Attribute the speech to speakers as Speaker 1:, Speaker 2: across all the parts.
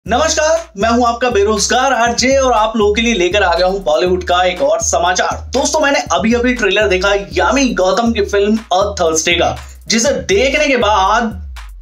Speaker 1: नमस्कार, मैं हूं आपका बेरोजगार आरजे और आप लोगों के लिए लेकर आ गया हूं बॉलीवुड का एक और समाचार। दोस्तों, मैंने अभी ट्रेलर देखा यामी गौतम की फिल्म अ थर्सडे का, जिसे देखने के बाद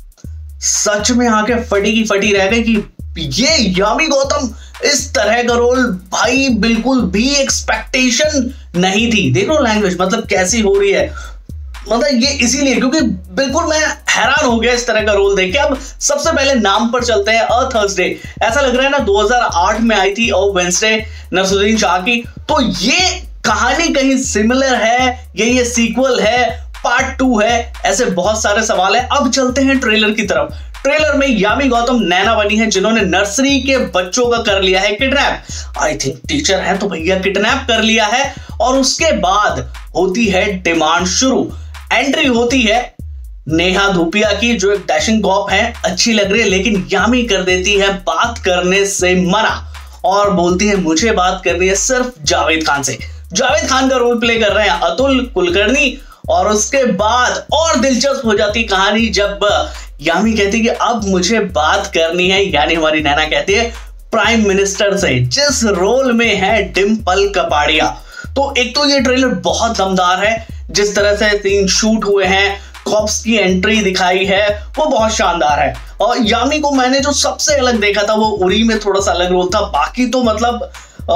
Speaker 1: सच में आंखें फटी की फटी रह गई कि ये यामी गौतम इस तरह का रोल भाई बिल्कुल भी एक्सपेक्टेशन नहीं थी। देखो लैंग्वेज मतलब कैसी हो रही है, मतलब ये इसीलिए क्योंकि बिल्कुल मैं हैरान हो गया इस तरह का रोल देख के। अब सबसे पहले नाम पर चलते हैं, अ थर्सडे। ऐसा लग रहा है ना 2008 में आई थी अ वेडनेसडे नसरुद्दीन शाह की, तो ये कहानी कहीं सिमिलर है, ये सीक्वल है, पार्ट 2 है, ऐसे बहुत सारे सवाल है। अब चलते हैं ट्रेलर की तरफ। ट्रेलर में यामी गौतम नैना बनी है जिन्होंने नर्सरी के बच्चों का कर लिया है किडनैप। आई थिंक टीचर है तो भैया किडनैप कर लिया है। और उसके बाद होती है डिमांड शुरू। एंट्री होती है नेहा धूपिया की, जो एक डैशिंग कॉप है, अच्छी लग रही है, लेकिन यामी कर देती है बात करने से मना और बोलती है मुझे बात करनी है सिर्फ जावेद खान से। जावेद खान का रोल प्ले कर रहे हैं अतुल कुलकर्णी। और उसके बाद और दिलचस्प हो जाती कहानी जब यामी कहती कि अब मुझे बात करनी है, यानी हमारी नैना कहती है प्राइम मिनिस्टर से, जिस रोल में है डिम्पल कपाड़िया। तो एक तो ये ट्रेलर बहुत दमदार है, जिस तरह से सीन शूट हुए हैं, कॉप्स की एंट्री दिखाई है, वो बहुत शानदार है। और यामी को मैंने जो सबसे अलग देखा था वो उरी में थोड़ा सा अलग रोल था, बाकी तो मतलब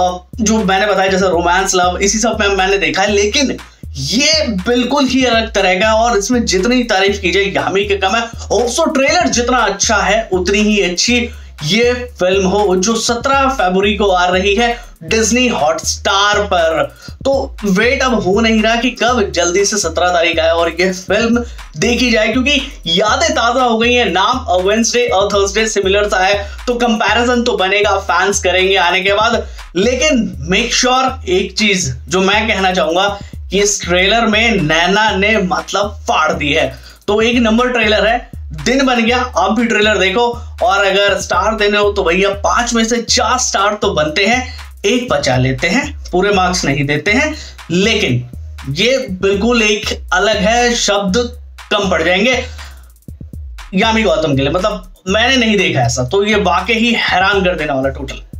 Speaker 1: जो मैंने बताया जैसे रोमांस लव इसी सब में मैंने देखा है, लेकिन ये बिल्कुल ही अलग तरह का। और इसमें जितनी तारीफ की जाए यामी के कम है। होप्सो ट्रेलर जितना अच्छा है उतनी ही अच्छी ये फिल्म हो, जो 17 फरवरी को आ रही है डिज्नी हॉटस्टार पर। तो वेट अब हो नहीं रहा कि कब जल्दी से 17 तारीख आए और ये फिल्म देखी जाए, क्योंकि यादें ताजा हो गई हैं। नाम a Wednesday a Thursday similar सा है, तो कंपैरिजन तो बनेगा, फैंस करेंगे आने के बाद। लेकिन मेक श्योर एक चीज जो मैं कहना चाहूंगा कि इस ट्रेलर में नैना ने मतलब फाड़ दी है। तो एक नंबर ट्रेलर है, दिन बन गया। आप भी ट्रेलर देखो, और अगर स्टार देने हो तो भैया 5 में से 4 स्टार तो बनते हैं, 1 बचा लेते हैं, पूरे मार्क्स नहीं देते हैं। लेकिन ये बिल्कुल एक अलग है, शब्द कम पड़ जाएंगे यामी गौतम के लिए, मतलब मैंने नहीं देखा ऐसा, तो ये वाकई ही हैरान कर देने वाला टोटल।